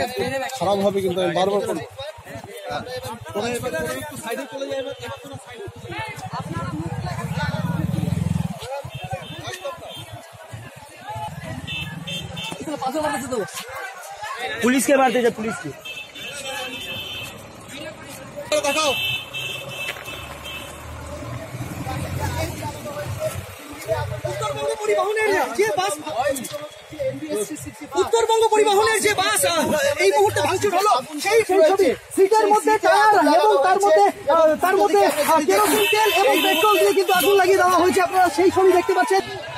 খারাপ হবে, কিন্তু আমি বারবার বলবো পুলিশকে মারতে যায়, পুলিশকে দেখাও। উত্তরবঙ্গ পরিবহনের যে বাস এই মুহূর্তে ভাঙচুর হলো, সেই ছবি সিটের মধ্যে টায়ার এবং তার মধ্যে কেরোসিন তেল এবং পেট্রোল দিয়ে কিন্তু আগুন লাগিয়ে দেওয়া হয়েছে। আপনারা সেই ছবি দেখতে পাচ্ছেন।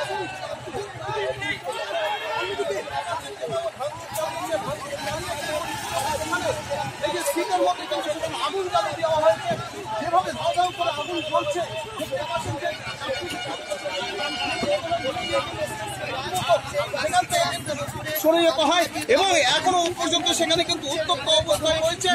সরে যেতে হয় এবং এখনো পর্যন্ত সেখানে কিন্তু উত্তপ্ত অবস্থায় রয়েছে।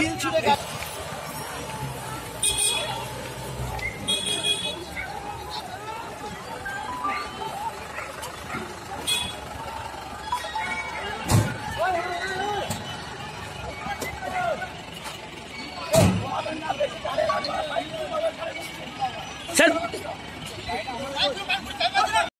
স্যার